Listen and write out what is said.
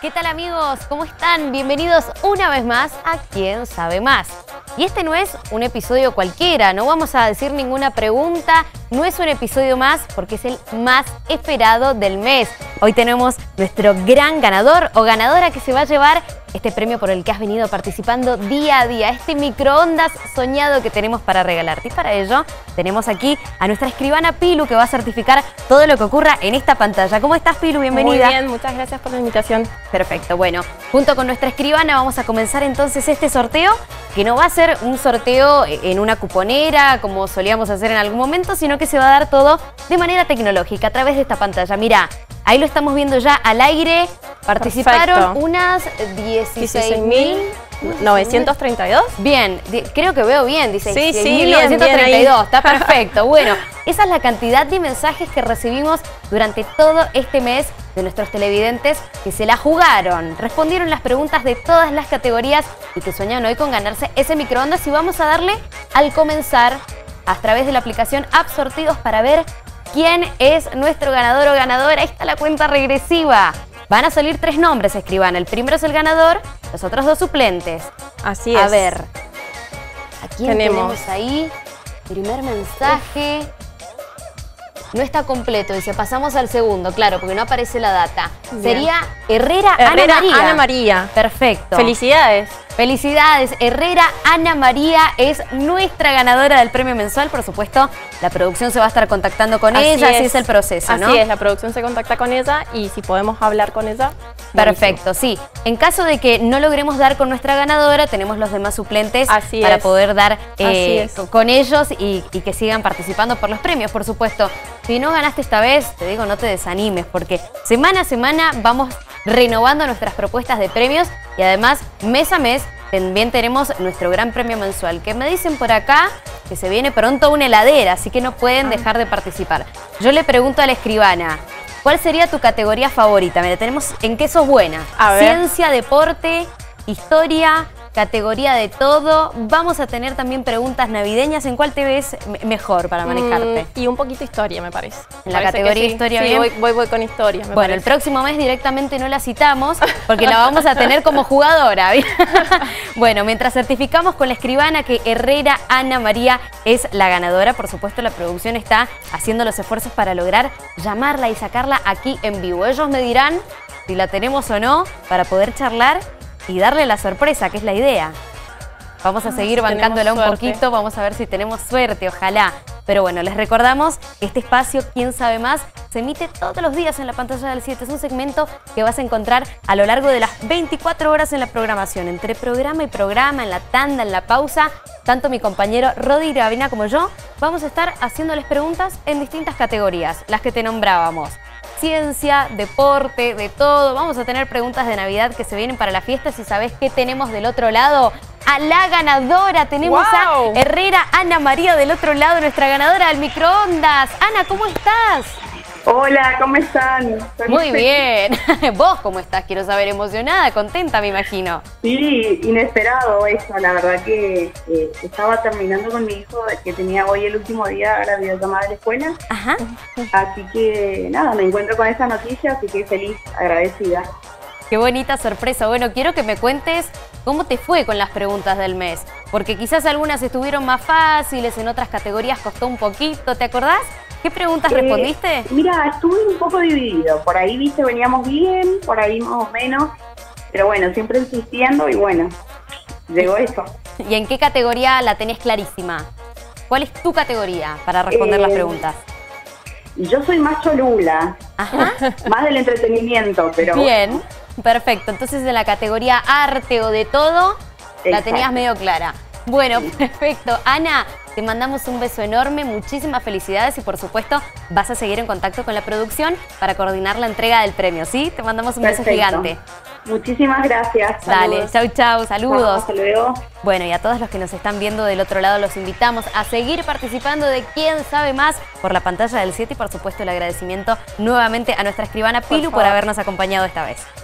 ¿Qué tal amigos? ¿Cómo están? Bienvenidos una vez más a ¿Quién sabe más? Y este no es un episodio cualquiera, no vamos a decir ninguna pregunta, no es un episodio más porque es el más esperado del mes. Hoy tenemos nuestro gran ganador o ganadora que se va a llevar este premio por el que has venido participando día a día, este microondas soñado que tenemos para regalarte. Y para ello tenemos aquí a nuestra escribana Pilu, que va a certificar todo lo que ocurra en esta pantalla. ¿Cómo estás, Pilu? Bienvenida. Muy bien, muchas gracias por la invitación. Perfecto, bueno, junto con nuestra escribana vamos a comenzar entonces este sorteo, que no va a ser un sorteo en una cuponera como solíamos hacer en algún momento, sino que se va a dar todo de manera tecnológica a través de esta pantalla. Mirá, ahí lo estamos viendo ya al aire. Participaron unas 16.932. Bien, creo que veo bien, dice 16.932, bien, está perfecto. Bueno, esa es la cantidad de mensajes que recibimos durante todo este mes de nuestros televidentes que se la jugaron, respondieron las preguntas de todas las categorías y que soñan hoy con ganarse ese microondas. Y vamos a darle al comenzar a través de la aplicación App Sorteos para ver quién es nuestro ganador o ganadora. Ahí está la cuenta regresiva. Van a salir 3 nombres, escribana. El primero es el ganador, los otros 2 suplentes. Así es. A ver, ¿a quién tenemos ahí? Primer mensaje. No está completo, dice, pasamos al segundo, claro, porque no aparece la data. Bien. Sería Herrera Ana María. Perfecto. Felicidades. Felicidades, Herrera Ana María es nuestra ganadora del premio mensual. Por supuesto, la producción se va a estar contactando con ella, así es el proceso, ¿no? Así es, la producción se contacta con ella y si podemos hablar con ella. Perfecto, sí. En caso de que no logremos dar con nuestra ganadora, tenemos los demás suplentes para poder dar con ellos y que sigan participando por los premios, por supuesto. Si no ganaste esta vez, te digo, no te desanimes, porque semana a semana vamos renovando nuestras propuestas de premios y además, mes a mes, también tenemos nuestro gran premio mensual, que me dicen por acá que se viene pronto una heladera, así que no pueden dejar de participar. Yo le pregunto a la escribana, ¿cuál sería tu categoría favorita? Mira, tenemos en qué sos buena. A ver. Ciencia, deporte, historia, categoría de todo. Vamos a tener también preguntas navideñas. ¿En cuál te ves mejor para manejarte? Y un poquito historia, me parece. En la categoría historia, sí, bien. Voy con historia, me parece. El próximo mes directamente no la citamos porque la vamos a tener como jugadora. Bueno, mientras certificamos con la escribana que Herrera Ana María es la ganadora, por supuesto la producción está haciendo los esfuerzos para lograr llamarla y sacarla aquí en vivo. Ellos me dirán si la tenemos o no para poder charlar y darle la sorpresa, que es la idea. Vamos a seguir bancándola un poquito, vamos a ver si tenemos suerte, ojalá. Pero bueno, les recordamos que este espacio, ¿Quién sabe más?, se emite todos los días en la pantalla del 7. Es un segmento que vas a encontrar a lo largo de las 24 horas en la programación. Entre programa y programa, en la tanda, en la pausa, tanto mi compañero Rodi Gravina como yo vamos a estar haciéndoles preguntas en distintas categorías, las que te nombrábamos. Ciencia, deporte, de todo. Vamos a tener preguntas de Navidad que se vienen para la fiesta. Si sabés qué tenemos del otro lado, a la ganadora. Tenemos a Herrera Ana María del otro lado, nuestra ganadora del microondas. Ana, ¿cómo estás? Hola, ¿cómo están? Muy bien. ¿Vos cómo estás? Quiero saber, emocionada, contenta, me imagino. Sí, inesperado eso. La verdad que estaba terminando con mi hijo, que tenía hoy el último día la videollamada de la escuela. Ajá. Así que nada, me encuentro con esa noticia, así que feliz, agradecida. Qué bonita sorpresa. Bueno, quiero que me cuentes cómo te fue con las preguntas del mes. Porque quizás algunas estuvieron más fáciles, en otras categorías costó un poquito. ¿Te acordás? ¿Qué preguntas respondiste? Mira, estuve un poco dividido. Por ahí, viste, veníamos bien, por ahí más o menos. Pero bueno, siempre insistiendo y bueno, llegó eso. ¿Y en qué categoría la tenés clarísima? ¿Cuál es tu categoría para responder las preguntas? Yo soy más cholula. Ajá. Más del entretenimiento, pero... Bien, perfecto. Entonces en la categoría arte o de todo, la tenías medio clara. Bueno, perfecto. Ana, te mandamos un beso enorme, muchísimas felicidades y por supuesto vas a seguir en contacto con la producción para coordinar la entrega del premio, ¿sí? Te mandamos un beso gigante. Muchísimas gracias. Dale, chau, chau, saludos. Chau, hasta luego. Bueno, y a todos los que nos están viendo del otro lado los invitamos a seguir participando de ¿Quién sabe más? Por la pantalla del 7 y por supuesto el agradecimiento nuevamente a nuestra escribana Pilu por habernos acompañado esta vez.